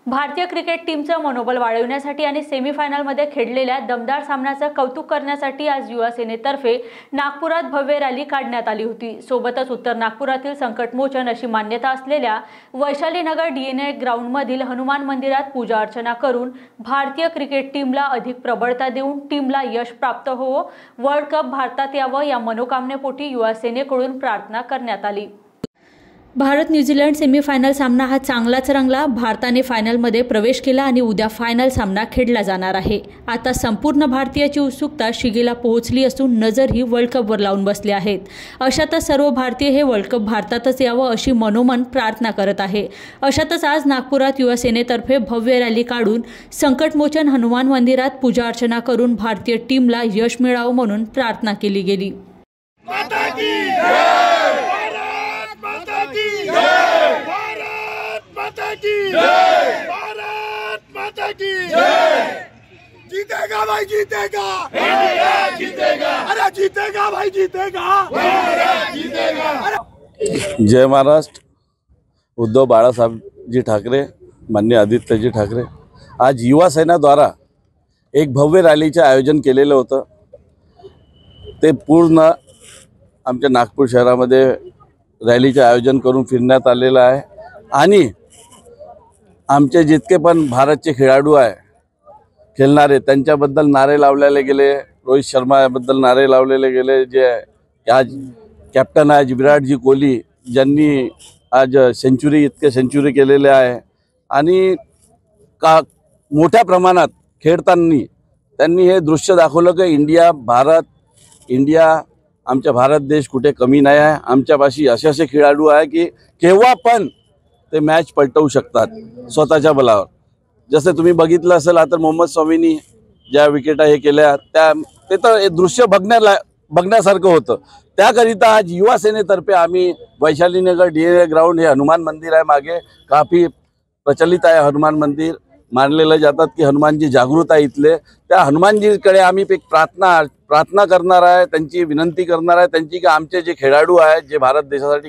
भारतीय क्रिकेट टीमचं मनोबल वाढवण्यासाठी आणि सेमीफायनलमध्ये खेळलेल्या दमदार सामन्याचं कौतुक करण्यासाठी आज युवा सेनेतर्फे नागपुरात भव्य रॅली काढण्यात आली होती। सोबतच उत्तर नागपुरातील संकटमोचन अशी मान्यता असलेल्या वैशालीनगर डीएनए ग्राउंडमधील हनुमान मंदिरात पूजा अर्चना करून भारतीय क्रिकेट टीमला अधिक प्रबळता देऊन टीमला यश प्राप्त होवो, वर्ल्ड कप भारतात यावं या मनोकामनेपोटी युवा सेनेकडून प्रार्थना करण्यात आली। भारत न्यूझीलंड सेमीफायनल सामना हा चांगलाच रंगला। भारताने फायनलमध्ये प्रवेश केला आणि उद्या फायनल सामना खेळला जाणार आहे। आता संपूर्ण भारतीयाची उत्सुकता शिगेला पोहोचली असून नजरही वर्ल्ड कपवर लावून बसले आहेत। अशातच सर्व भारतीय हे वर्ल्ड कप भारतातच यावं अशी मनोमन प्रार्थना करत आहे। अशातच आज नागपुरात युवा सेनेतर्फे भव्य रॅली काढून संकटमोचन हनुमान मंदिरात पूजा अर्चना करून भारतीय टीमला यश मिळावं म्हणून प्रार्थना केली गेली। भारत माता की जय। जीतेगा भाई, जीतेगा, इंडिया जीतेगा, अरे जीतेगा भाई, जीतेगा, भारत जीतेगा। जय महाराष्ट्र। उद्धव बाळासाहेबजी ठाकरे, माननीय आदित्यजी ठाकरे आज युवा सेनेद्वारा एक भव्य रॅलीचे आयोजन केलेलं होतं। ते पूर्ण आमच्या नागपूर शहरामध्ये रॅलीचे आयोजन करून फिरण्यात आलेलं आहे आणि आमचे जितके पण भारतचे खेळाडू आहे खेळणारे त्यांच्याबद्दल नारे लावलेले गेले। रोहित शर्मा याबद्दल नारे लावलेले गेले, जे आज कॅप्टन आहे विराटजी कोहली ज्यांनी आज इतके सेंचुरी केलेले आहे आणि का मोठ्या प्रमाणात खेळताना त्यांनी हे दृश्य दाखवलं की इंडिया आमचा भारत देश कुठे कमी नाही आहे। आमच्यापाशी असे खेळाडू आहे की केव्हा पण ते मॅच पलटवू शकतात स्वतःच्या बलावर। जसे तुम्ही बघितलं असेल आता मोहम्मद शमीनी ज्या विकेटा हे केल्या ते तर दृश्य बघण्यासारखं होतं। त्याकरिता आज युवा सेनेतर्फे आम्ही वैशालीनगर डीएनए ग्राउंड हे हनुमान मंदिर आहे, मागे काफी प्रचलित आहे हनुमान मंदिर, मानलेलं जातात की हनुमानजी जागृत आहे इथले। त्या हनुमानजीकडे आम्ही एक प्रार्थना करणार आहे, त्यांची विनंती करणार आहे त्यांची की आमचे जे खेळाडू आहेत जे भारत देशासाठी